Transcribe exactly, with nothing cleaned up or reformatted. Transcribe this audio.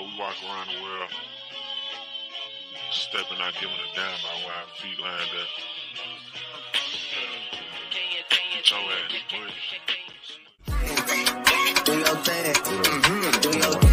know, we walk around the world, stepping out, giving a damn about where our feet lined up. Get your ass, boy. Do your thing. Mm-hmm. Do your thing.